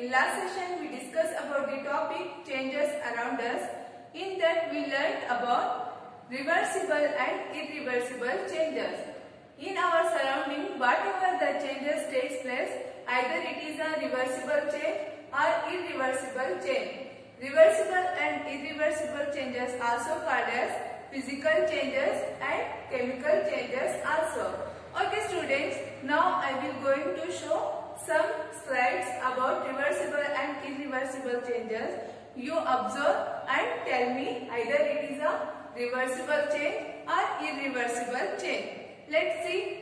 in last session we discussed about the topic changes around us. In that we learned about reversible and irreversible changes. In our surrounding, whatever the changes takes place, either it is a reversible change or irreversible change. Reversible and irreversible changes also called as physical changes and chemical changes also. Okay students, now I will going to show some slides about reversible and irreversible changes. You observe and tell me either it is a reversible change or irreversible change. Let's see.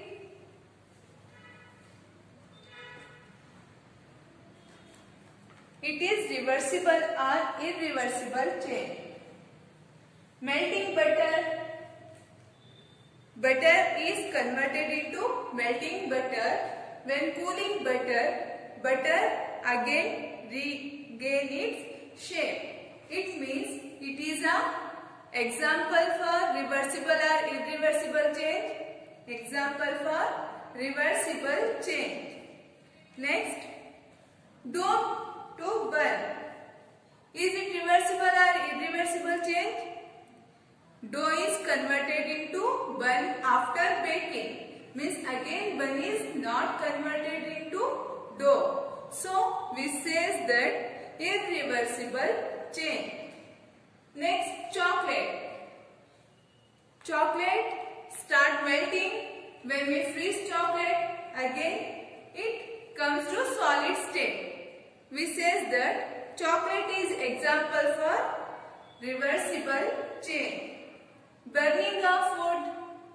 It is reversible or irreversible change. Melting butter. Butter is converted into melting butter. When cooling butter again regain its shape. It means it is a example for reversible or irreversible change. Example for reversible change. Next, dough to burn. Is it reversible or irreversible change? Dough is converted into bun after baking. Means again bun is not converted into dough. So we says that irreversible change. Next, chocolate. Chocolate start melting. When we freeze chocolate, again it comes to solid state. We says that chocolate is example for reversible change. Burning of food.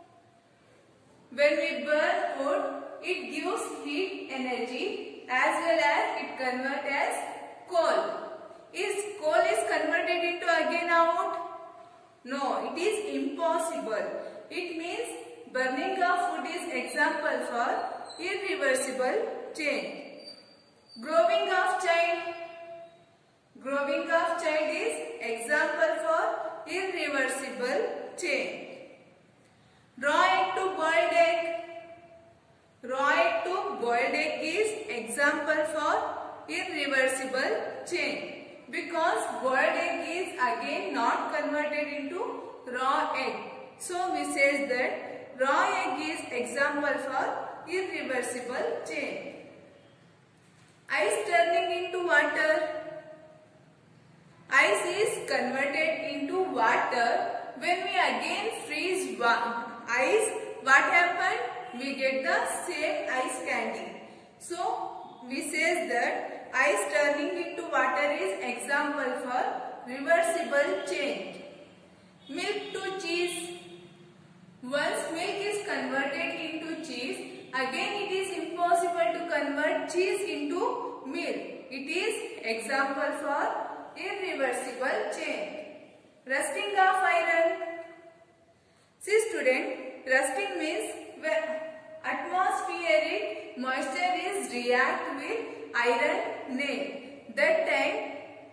When we burn food, it gives heat energy as well as it converts as coal. Is coal converted into again out? No, it is impossible. It means burning of food is example for irreversible change. Growing of child. Growing of child is example for irreversible change. Raw egg to boiled egg. Raw egg to boiled egg is example for irreversible change. Because boiled egg is again not converted into raw egg. So we says that raw egg is example for irreversible change. Ice turning into water. Ice is converted into water. When we again freeze ice, what happened? We get the same ice candy. So we says that ice turning into water is example for reversible change. Milk to cheese. Once milk is converted into cheese, again it is impossible to convert cheese into milk. It is example for irreversible change. Rusting of iron. See student, rusting means when atmospheric moisture is react with iron nail. That time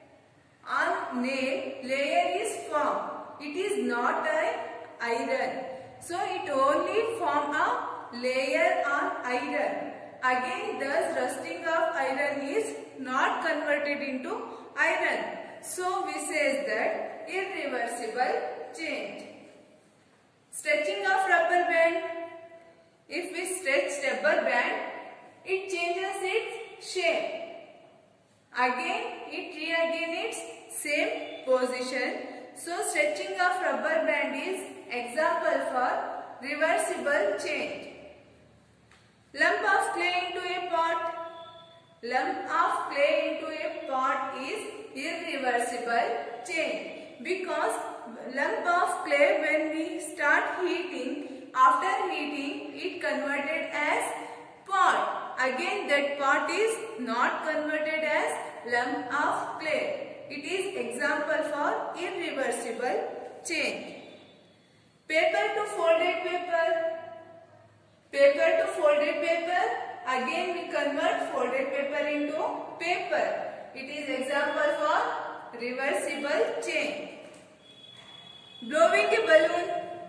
on nail layer is formed. It is not an iron. So it only form a layer on iron. Again thus rusting of iron is not converted into iron. So we says that irreversible change. Stretching of rubber band. If we stretch rubber band, it changes its shape. Again it regain its same position. So stretching of rubber band is example for reversible change. Lump of clay into a pot. Lump of clay into a pot is irreversible change. Because lump of clay when we start heating, after heating it converted as pot. Again that pot is not converted as lump of clay. It is example for irreversible change. Paper to folded paper. Paper to folded paper. Again we convert folded paper into paper. It is example for reversible change. Blowing a balloon.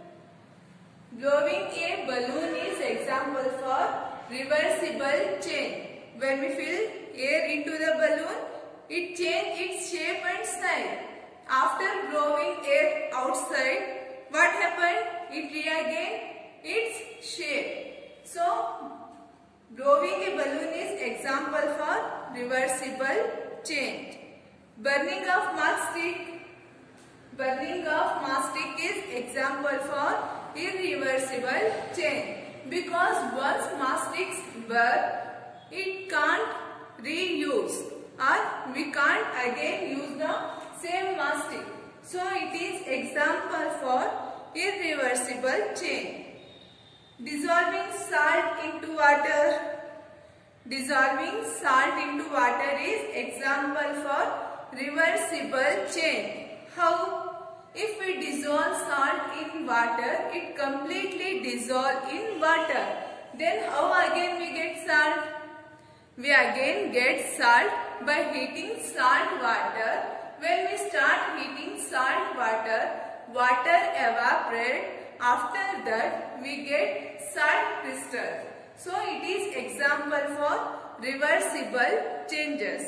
Blowing a balloon is example for reversible change. When we fill air into the balloon, it changes its shape and size. After blowing air outside, what happened? It regained its shape. So, blowing a balloon is example for reversible change. Burning of matchstick. Burning of matchstick is example for irreversible change. Because once matchsticks burn, it can't reuse or we can't again use the same matchstick. So it is example for irreversible change. Dissolving salt into water. Dissolving salt into water is example for reversible change. How? If we dissolve salt in water, it completely dissolves in water. Then how again we get salt? We again get salt by heating salt water. When we start heating salt water, water evaporates. After that, we get salt crystals. So it is example for reversible changes.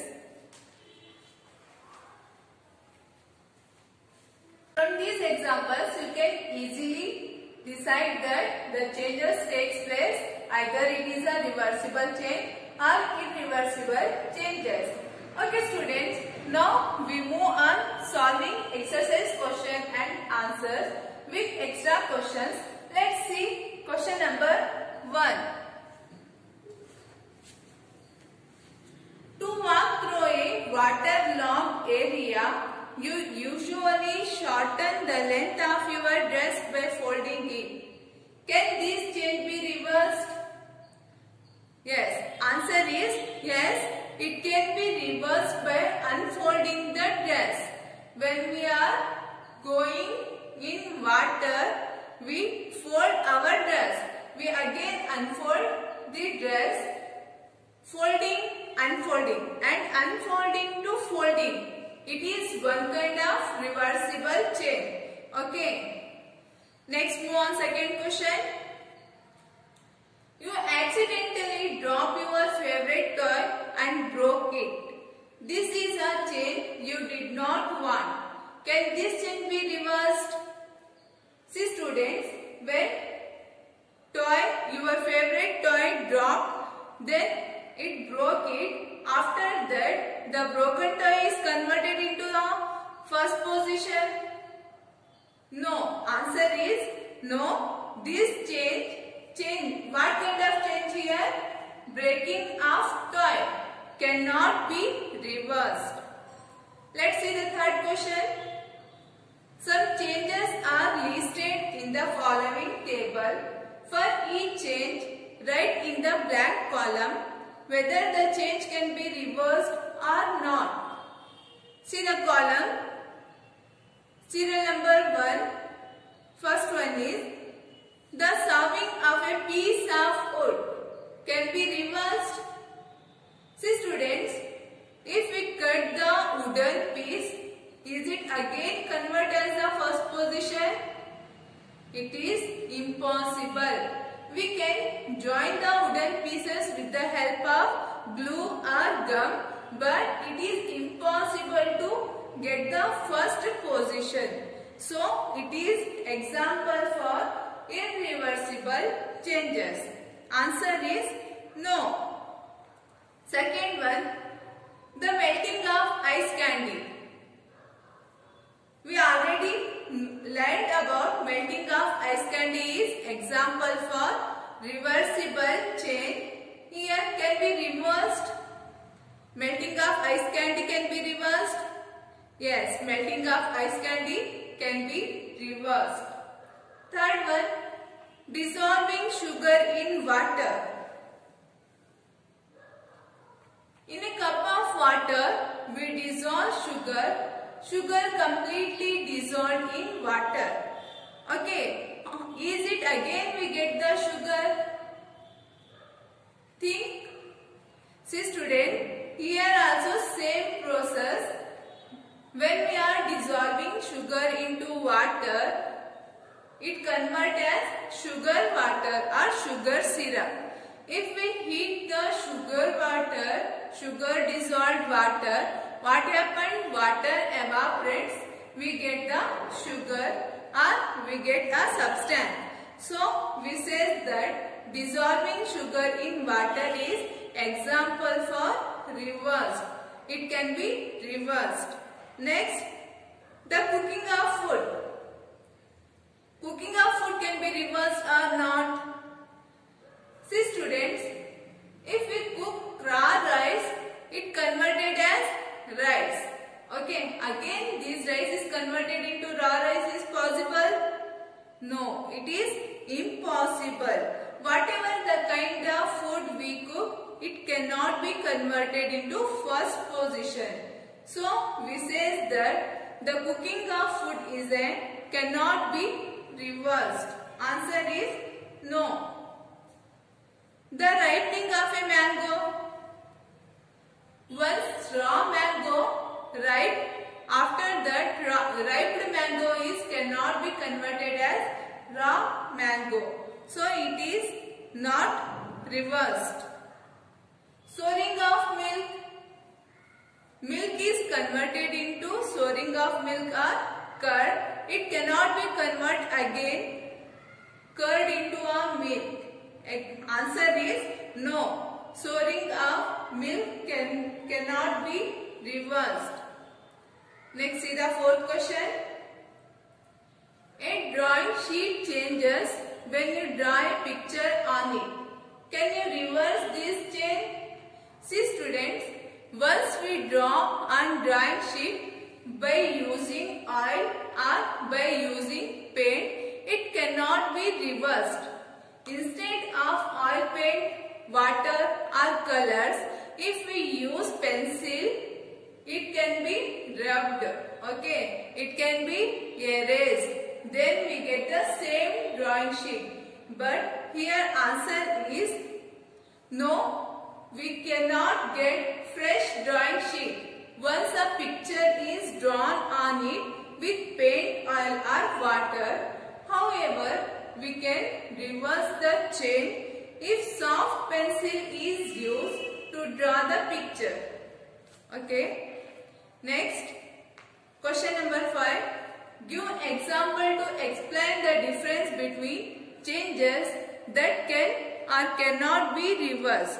From these examples, you can easily decide that the changes takes place either it is a reversible change or irreversible changes. Okay students, now we move on solving exercise question and answers with extra questions. Let's see question number 1. To walk through a waterlogged area, you usually shorten the length of your dress by folding it. Can this change be reversed? Yes. Answer is yes. It can be reversed by unfolding the dress. When we are going in water, we fold our dress. We again unfold the dress. Folding, unfolding and unfolding to folding. It is one kind of reversible change. Okay. Next, move on second question. You accidentally drop your favorite toy and broke it. This is a change you did not want. Can this change be reversed? See students, when your favorite toy dropped, then it broke it. After that, the broken toy is converted into the first position. No. Answer is no. This change. What kind of change here? Breaking of toy cannot be reversed. Let's see the third question. Some changes are listed in the following table. For each change, write in the blank column whether the change can be reversed or not. See the column. Serial number 1. First one is the sawing of a piece of wood can be reversed. See students, if we cut the wooden piece, is it again converted as the first position? It is impossible. We can join the wooden pieces with the help of glue or gum, but it is impossible to get the first position. So, it is example for irreversible changes. Answer is no. Second one, the melting of ice candy. We already learned about melting of ice candy is example for reversible change. Here can be reversed. Melting of ice candy can be reversed. Yes, melting of ice candy can be reversed. Third one, dissolving sugar in water. In a cup of water, we dissolve sugar. Sugar completely dissolved in water. Okay, is it again we get the sugar? Think. See student, here also same process. When we are dissolving sugar into water, it converts as sugar water or sugar syrup. If we heat the sugar dissolved water, what happened? Water evaporates, we get the sugar or we get a substance. So we say that dissolving sugar in water is example for reversed. It can be reversed. Next, the cooking of food. Cooking of food can be reversed or not? See students, if we cook raw rice, it converted as rice. Okay, again this rice is converted into raw rice is possible? No, it is impossible. Whatever the kind of food we cook, it cannot be converted into first position. So we say that the cooking of food is cannot be reversed. Answer is no. The ripening of a mango. Once raw mango ripe, after that ripe mango cannot be converted as raw mango. So it is not reversed. Souring of milk. Milk is converted into souring of milk or curd. It cannot be converted again curd into a milk. Answer is no. Souring of milk cannot be reversed. Next, see the fourth question. A drawing sheet changes when you draw a picture on it. Can you reverse this change? See students, once we draw on drawing sheet by using oil or by using paint, it cannot be reversed. Instead of oil paint, water or colors, if we use pencil, it can be rubbed. Okay, it can be erased. Then we get the same drawing sheet. But here answer is no, we cannot get fresh drawing sheet. Once a picture is drawn on it with paint, oil or water, however, we can reverse the change if soft pencil is used to draw the picture. Okay. Next, question number 5. Give example to explain the difference between changes that can or cannot be reversed.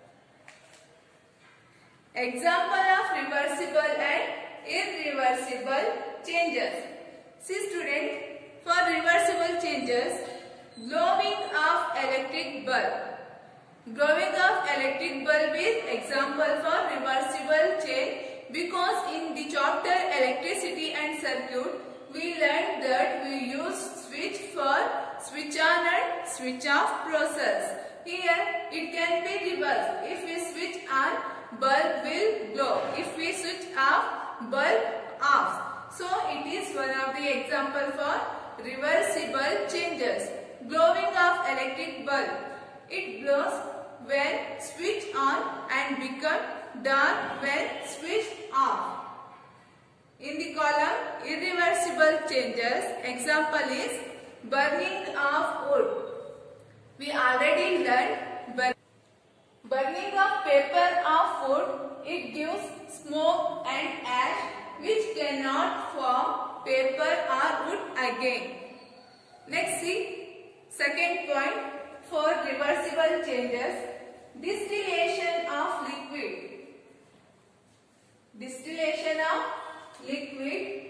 Example of reversible and irreversible changes. See students, for reversible changes, glowing of electric bulb. Glowing of electric bulb is example for reversible change because in the chapter electricity and circuit, we learned that we use switch for switch on and switch off process. Here it can be reversed. If we switch on, bulb will glow. If we switch off, bulb off. So it is one of the example for reversible changes. Glowing of electric bulb. It glows when switched on and become dark when switched off. In the column irreversible changes, example is burning of wood. We already learned burning of paper of wood. It gives smoke and ash which cannot form paper or wood again. Next, see second point for reversible changes, distillation of liquid. Distillation of liquid.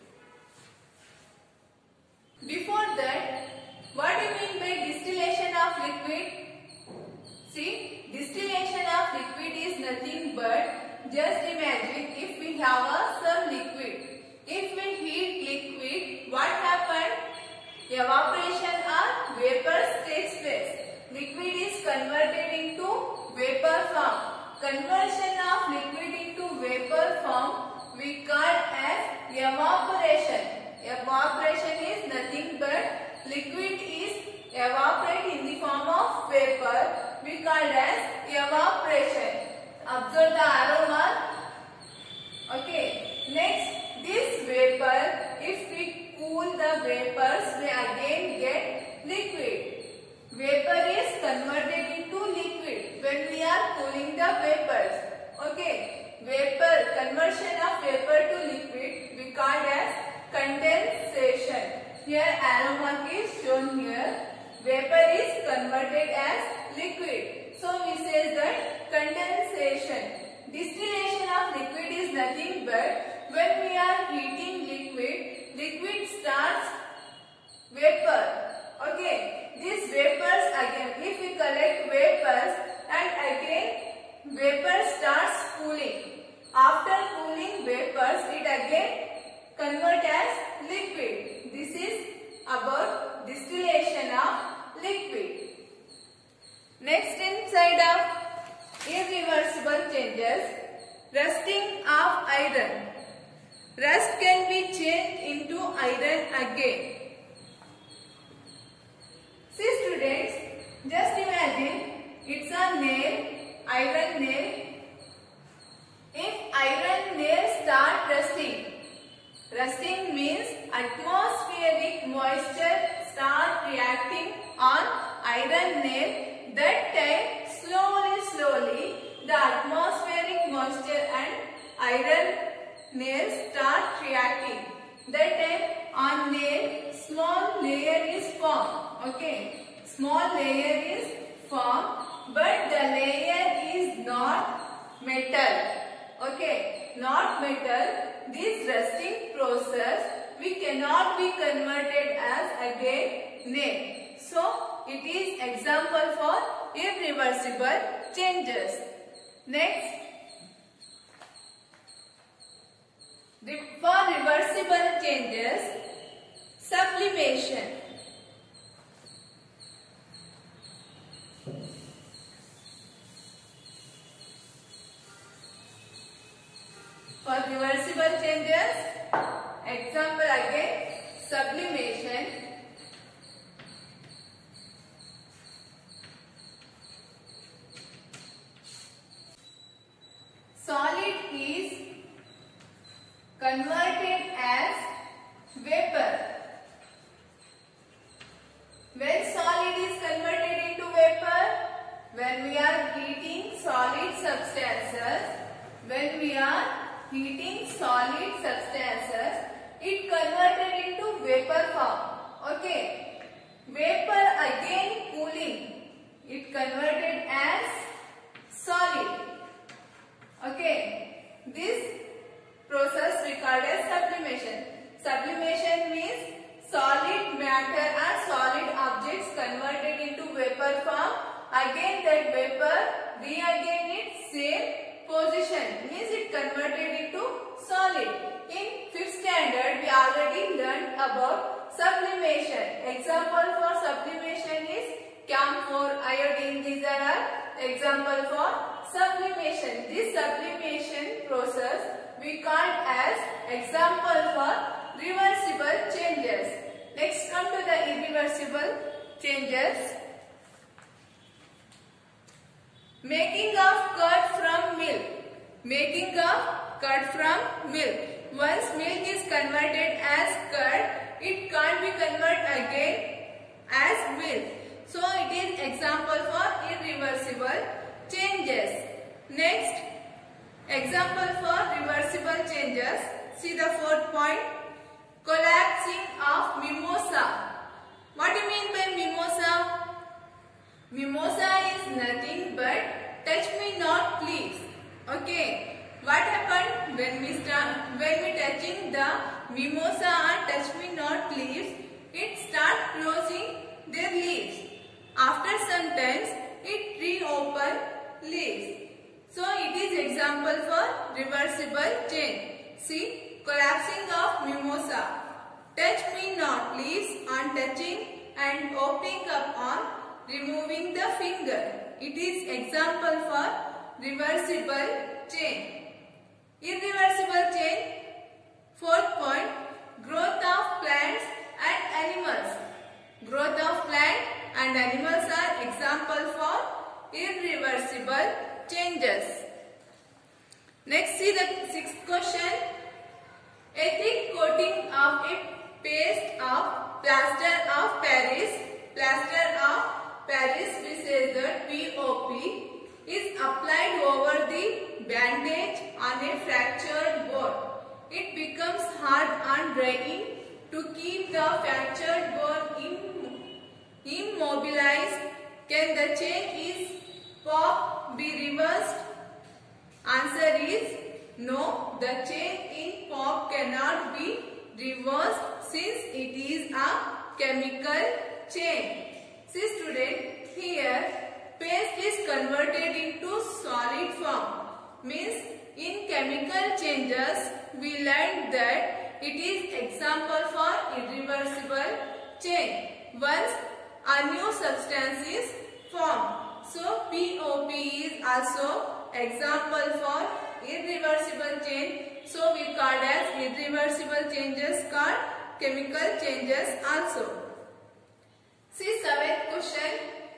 Before that, what do you mean by distillation of liquid? See, distillation of liquid is nothing but, just imagine if we have some liquid. If we heat liquid, what happens? Evaporation or vapors takes place. Liquid is converted into vapor form. Conversion of liquid into vapor form we call as evaporation. Evaporation is nothing but liquid is evaporate in the form of vapor. We call as evaporation. Observe the arrow mark. Okay. Next, this vapor, if we cool the vapors, we again get liquid. Vapor is converted into liquid. Here arrow mark is shown here. Vapor is converted as liquid. So we say that condensation. Distillation of liquid is nothing but when we are heating liquid, liquid starts vapor. Okay. These vapors again, if we collect vapors and again vapor starts cooling. After cooling vapors, it again convert as liquid. This is about distillation of liquid. Next, inside of irreversible changes, rusting of iron. Rust can be changed into iron again. See students, just imagine it's a nail, iron nail. If iron nail start rusting, rusting means atmospheric moisture start reacting on iron nail. That time slowly the atmospheric moisture and iron nail start reacting. That time on nail small layer is formed. Okay, small layer is formed, but the layer is not metal. Okay, not metal. This rusting process we cannot be converted as again nail. So it is example for irreversible changes. Next, for reversible changes, sublimation. For reversible changes, example again, sublimation. Solid is converted as vapor. When solid is converted into vapor, when we are heating solid substances, it converted into vapor form. Okay. Vapor again cooling, it converted as solid. Okay. This process we call as sublimation. Sublimation means solid matter or solid objects converted into vapor form. Again that vapor regain its same position, means it converted into solid. In 5th standard we already learned about sublimation. Example for sublimation is camphor, iodine. These are all example for sublimation. This sublimation process we call as example for reversible changes. Next, come to the irreversible changes. Making of curd from milk. Making of curd from milk. Once milk is converted as curd, it can't be converted again as milk. So it is example for irreversible changes. Next, example for reversible changes. See the 4th point. Collapsing of mimosa. What do you mean by mimosa? Mimosa is nothing but touch me not please. Okay. What happened when we touching the mimosa or touch me not leaves? It start closing their leaves. After some times it reopen leaves. So it is example for reversible change. See, collapsing of mimosa. Touch me not leaves on touching and opening up on removing the finger. It is example for reversible change. Irreversible change. 4th point. Growth of plants and animals. Growth of plants and animals are example for irreversible changes. Next, see the 6th question. A thick coating of a paste of plaster of Paris. Plaster of Paris, we say that POP, is applied over the bandage on a fractured bone. It becomes hard on drying to keep the fractured bone immobilized? Can the chain is pop be reversed? Answer is no. The chain in pop cannot be reversed since it is a chemical chain. See student, here paste is converted into solid form. Means in chemical changes we learned that it is example for irreversible chain. Once a new substance is formed. So POP is also example for irreversible chain. So we called as irreversible changes called chemical changes also. See seventh question.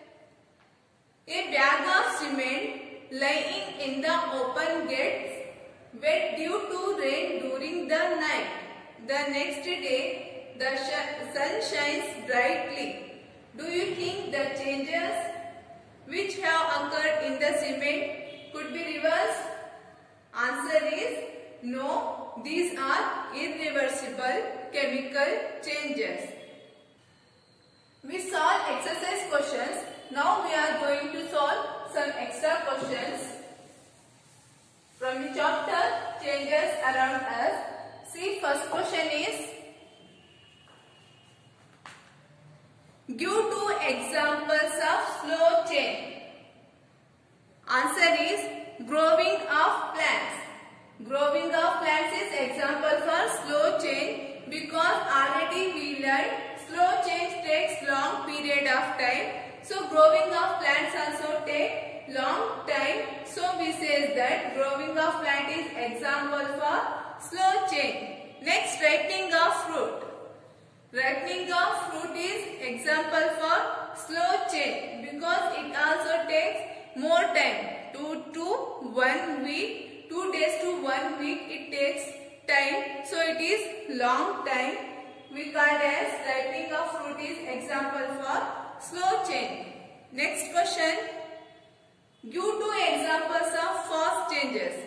A bag of cement lying in the open gets wet due to rain during the night. The next day the sun shines brightly. Do you think the changes which have occurred in the cement could be reversed? Answer is no. These are irreversible chemical changes. We solved exercise questions. Now we are going to solve some extra questions from the chapter Changes Around Us. See, first question is, give two examples of slow change. Answer is growing of plants. Growing of plants is example for slow change because already we learned slow change takes long period of time. So growing of plants also take long time. So we say that growing of plant is example for slow change. Next, ripening of fruit. Ripening of fruit is example for slow change because it also takes more time. 2 to 1 week, 2 days to 1 week it takes time. So it is long time. We call as ripening of fruit is example for slow change. Next question. Give two examples of fast changes.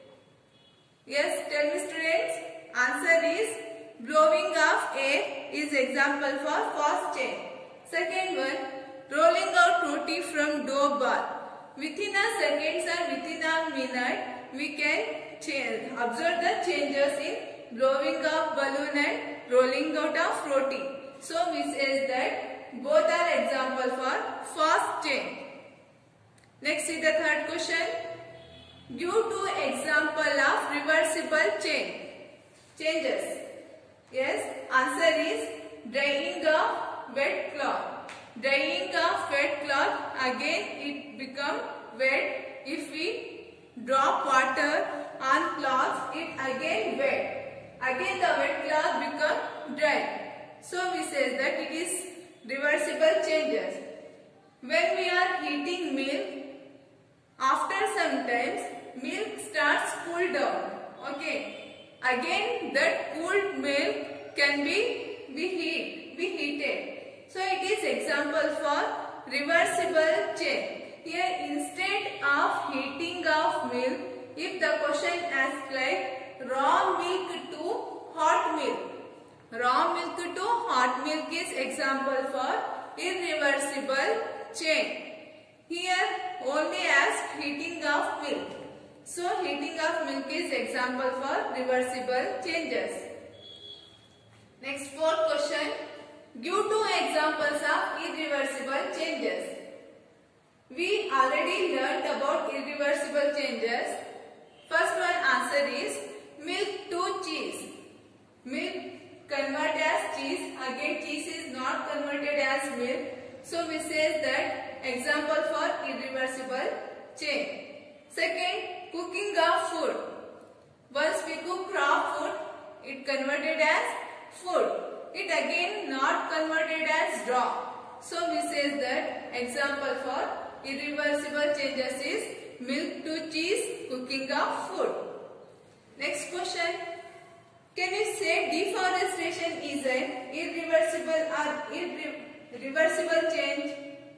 Yes, tell me students. Answer is blowing of air is example for fast change. Second one, rolling out roti from dough ball. Within a second or within a minute, we can observe the changes in blowing of balloon and rolling out of roti. So we say that both are example for fast change. Next is the third question. Give two example of reversible changes. Yes, answer is drying of wet cloth. Drying of wet cloth, again it become wet. If we drop water on cloth, it again wet. Again the wet cloth become dry. So we say that it is reversible changes. When we are heating milk, after some times milk starts cool down. Okay. Again that cooled milk can be heated. So it is example for reversible change. Here instead of heating of milk, if the question asks like raw milk to hot milk. Raw milk to hot milk is example for irreversible change. Here only asked heating of milk. So heating of milk is example for reversible changes. Next, fourth question. Give two examples of irreversible changes. We already learnt about irreversible changes. First one answer is milk to cheese. Milk converted as cheese. Again cheese is not converted as milk. So we say that example for irreversible change. Second, cooking of food. Once we cook raw food, it converted as food. It again not converted as raw. So we say that example for irreversible changes is milk to cheese, cooking of food. Next question. Can you say deforestation is an irreversible or irreversible change?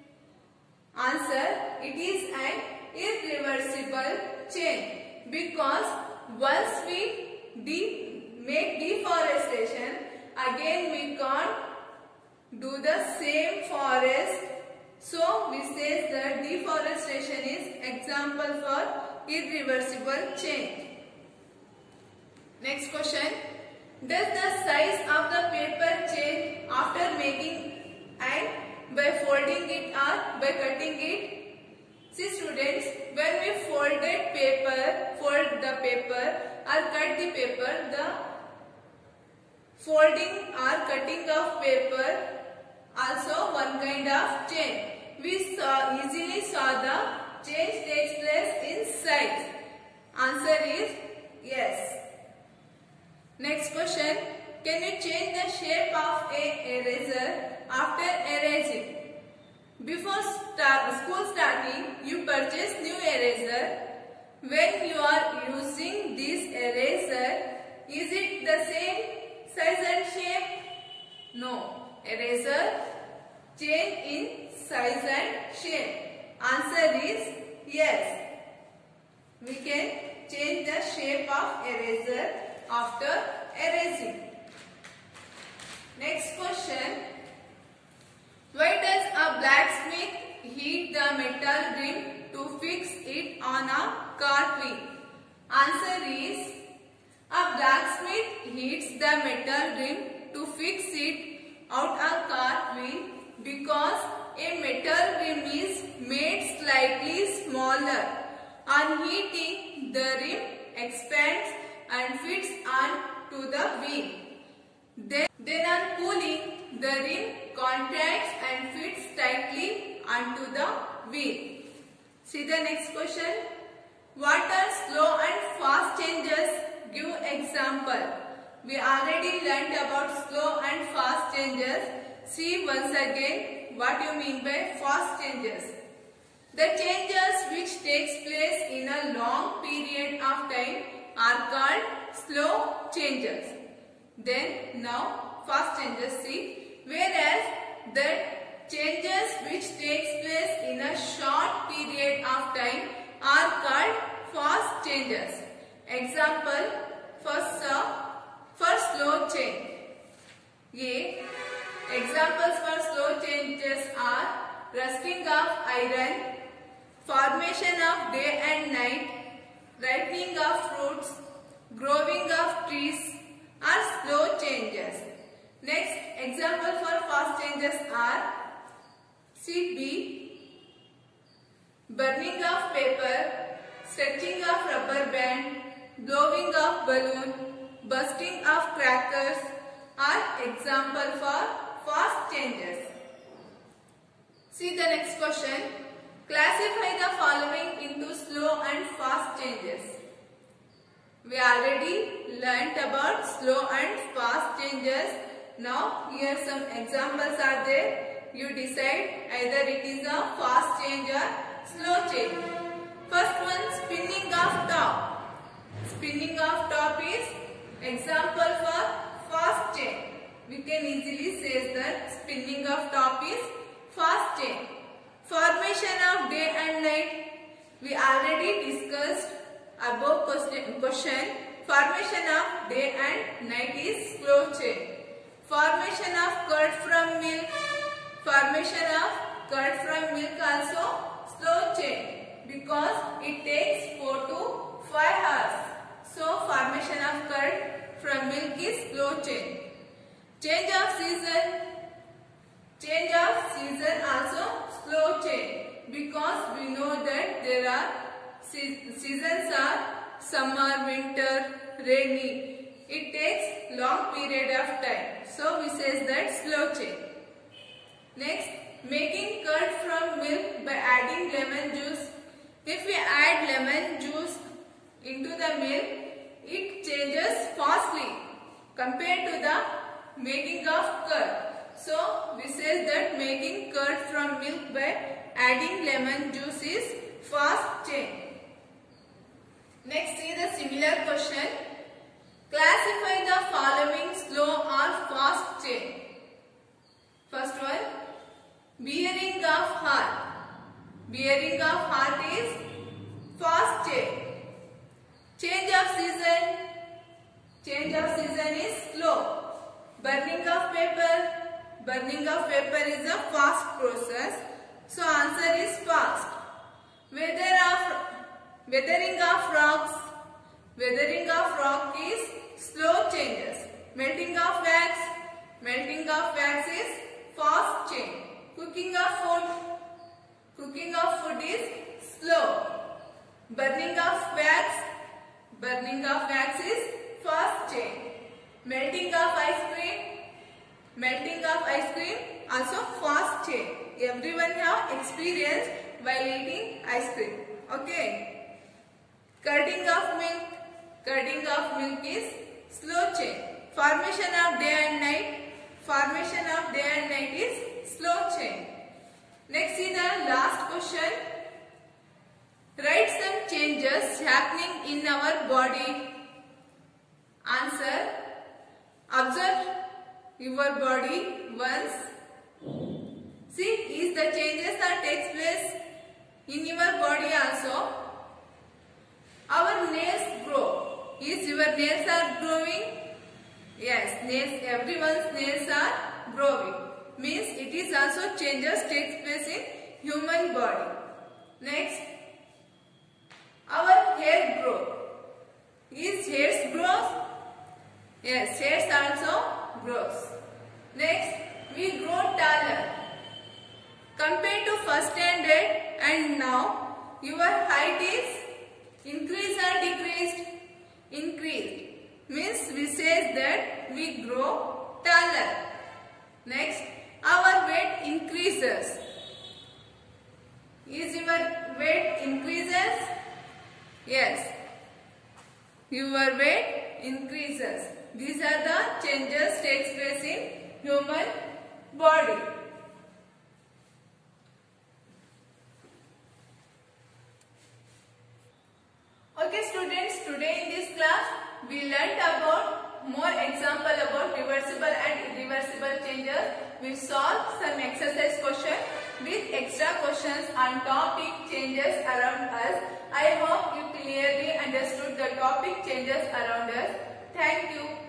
Answer, it is an irreversible change because once we make deforestation, again we can't do the same forest. So we say that deforestation is example for irreversible change. Next question. Does the size of the paper change after making and by folding it or by cutting it? See students, when we fold the paper or cut the paper, the folding or cutting of paper also one kind of change. We easily saw the change takes place in size. Answer is yes. Next question. Can you change the shape of a eraser after erasing? Before school starting, you purchase new eraser. When you are using this eraser, is it the same size and shape? No. Eraser change in size and shape. Answer is yes. We can change the shape of eraser after erasing. Next question. Why does a blacksmith heat the metal rim to fix it on a car wheel? Answer is a blacksmith heats the metal rim to fix it out a car wheel because a metal rim is made slightly smaller. On heating, the rim expands and fits on to the wheel. Then on cooling, the rim contracts and fits tightly onto the wheel. See the next question. What are slow and fast changes? Give example. We already learnt about slow and fast changes. See once again what you mean by fast changes. The changes which takes place in a long period of time are called slow changes. Then now fast changes, see, whereas the changes which takes place in a short period of time are called fast changes. Example for slow change. Examples for slow changes are rusting of iron, formation of day and night, ripening of fruits, growing of trees are slow changes. Next example for fast changes are CB, burning of paper, stretching of rubber band, blowing of balloon, bursting of crackers are example for fast changes. See the next question. Classify the following into slow and fast changes. We already learnt about slow and fast changes. Now here some examples are there. You decide either it is a fast change or slow change. First one, spinning of top. Spinning of top is example for fast change. We can easily say that spinning of top is fast change. Formation of day and night. We already discussed above question. Formation of day and night is slow change. Formation of curd from milk. Formation of curd from milk also slow change because it takes 4 to 5 hours. So formation of curd from milk is slow change. Change of season. Change of season also slow change because we know that there are seasons are summer, winter, rainy. It takes long period of time. So we say that slow change. Next, making curd from milk by adding lemon juice. If we add lemon juice into the milk, it changes fastly compared to the making of curd. So we say that making curd from milk by adding lemon juice is fast change. Next is a similar question. Classify the following slow or fast change. First one, bearing of heart. Bearing of heart is fast change. Change of season. Change of season is slow. Burning of paper. Burning of paper is a fast process. So answer is fast. Weathering of rocks. Weathering of rock is slow changes. Melting of wax. Melting of wax is fast change. Cooking of food. Cooking of food is slow. Burning of wax. Burning of wax is fast change. Melting of ice cream. Melting of ice cream also fast change. Everyone have experience while eating ice cream. Okay. Curding of milk. Curding of milk is slow change. Formation of day and night. Formation of day and night is slow change. Next is the last question. Write some changes happening in our body. Answer. Observe your body once. See, is the changes that takes place in your body also. Our nails grow. Is your nails are growing? Yes, nails. Everyone's nails are growing. Means it is also changes takes place in human body. Next, our hair grow. Is hairs grows? Yes, hairs also grows. Next, we grow taller. Compared to first standard and now, your height is increased or decreased? Increased. Means we say that we grow taller. Next, our weight increases. Is your weight increases? Yes. Your weight increases. These are the changes takes place in human body. Okay students, today in this class we learnt about more example about reversible and irreversible changes. We solved some exercise question with extra questions on topic changes around us. I hope you clearly understood the topic changes around us. Thank you.